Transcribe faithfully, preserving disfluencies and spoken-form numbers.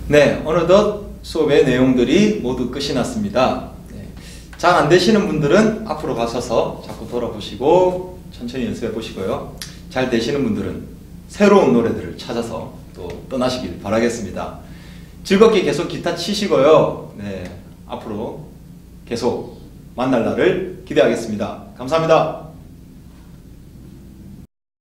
네, 어느덧 수업의 내용들이 모두 끝이 났습니다. 네, 잘 안 되시는 분들은 앞으로 가셔서 자꾸 돌아보시고 천천히 연습해 보시고요. 잘 되시는 분들은 새로운 노래들을 찾아서 또 떠나시길 바라겠습니다. 즐겁게 계속 기타 치시고요. 네, 앞으로 계속 만날 날을 기대하겠습니다. 감사합니다.